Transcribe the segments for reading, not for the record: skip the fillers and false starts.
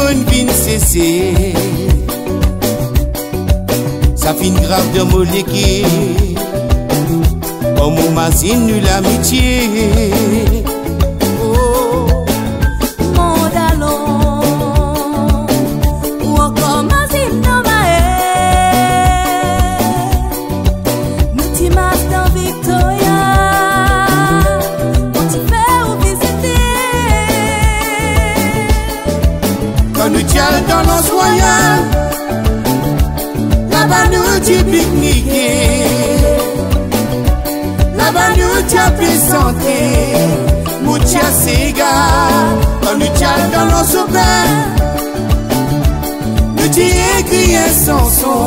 téléphone vient cesser. Ça fin grave de moléquer. Comme on m'azine nous l'amitié. Oh, mon dalon, ou encore m'azine dans ma haine. Nous t'y masse dans Victoria, quand tu fais ou visiter. Quand nous t'yallons dans l'os royal, là-bas nous t'y pique-niquer. Là-bas nous t'y plaisanter. Moutia Sega, quand nous t'y dans l'os au bain, nous t'y écrit un chanson.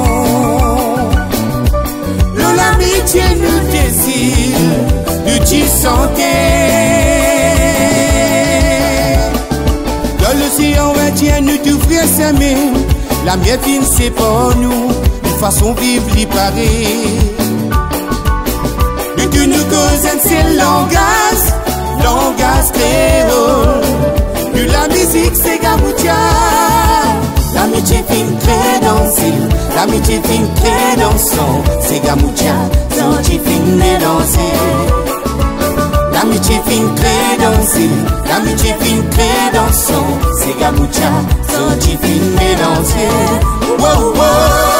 L'amitié nous désire, nous t'y santé. Dans l'océan Indien nous t'ouvrir sa main. La mienne fine c'est pour nous, une façon vivre liparée. Nous tous nous causons c'est langage créole. Nous la musique c'est Gamoutia. L'amitié fine crée dans l'île, l'amitié fine crée dans son. C'est Gamoutia, l'amitié fine est dans l'île. L'amitié fine crée dans l'île, l'amitié fine crée dans son. C'est Gamoutia, l'amitié fine est dans l'île. Wow, wow.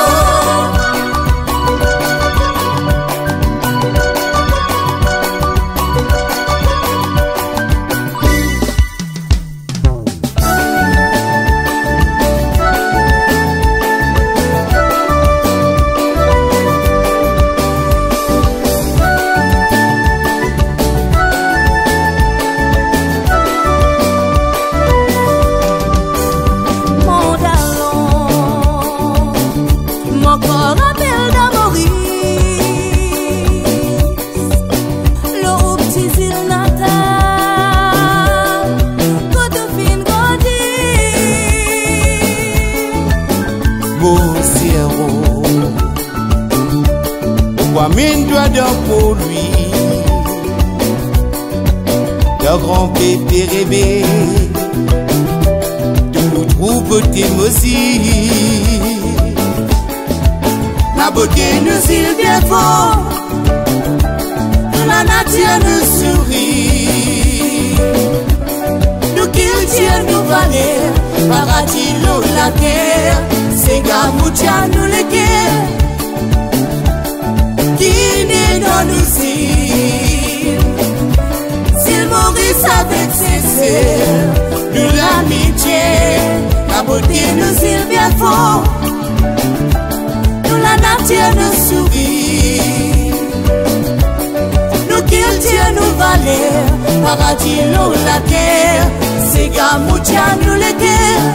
Mine doit donc pour lui de grand bébé rêvé de nous trouver beauté aussi. La beauté nous il bien fort, la nature nous sourit. Nous qu'il tient nous valer, paradis l'eau la terre, c'est Gamoutia nous les guerres. Qui n'est dans nos îles, s'il Maurice avec ses sœurs, nous l'amitié, la beauté nous îles bien fort, nous la nature nous sourit, nous qu'il tient nous valer, paradis l'eau la terre, c'est Gamoutia nous les guerres,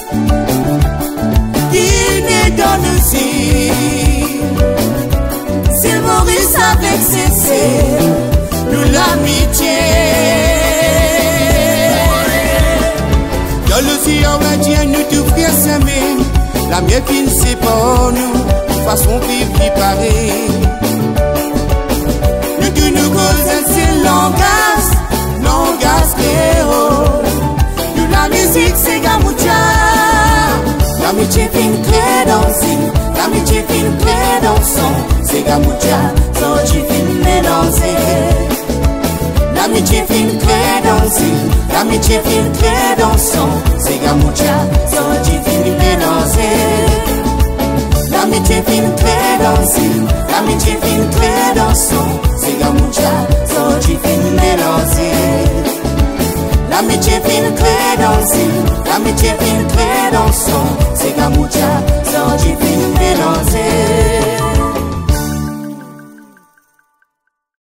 qui n'est dans nos îles. S'il Maurice avec ses sœurs, nous l'amitié. Dans l'océan Indien, nous t'ouvrir sa main. La mienne fine c'est pour nous, une façon vivre liparée. Nous tous nous causons c'est langage créole. Nous la musique c'est Gamoutia. L'amitié fine crée dans l'île, l'amitié fine crée dans son. C'est Gamoutia, son qui fine mélanger. L'amitié fine crée dans l'île, l'amitié fine crée dans son. C'est Gamoutia, son qui fine mélanger. L'amitié fine crée dans l'île, l'amitié fine crée dans son. C'est Gamoutia, son qui fine mélanger. L'amitié fine crée dans l'île, l'amitié fine crée dans son. C'est Gamoutia.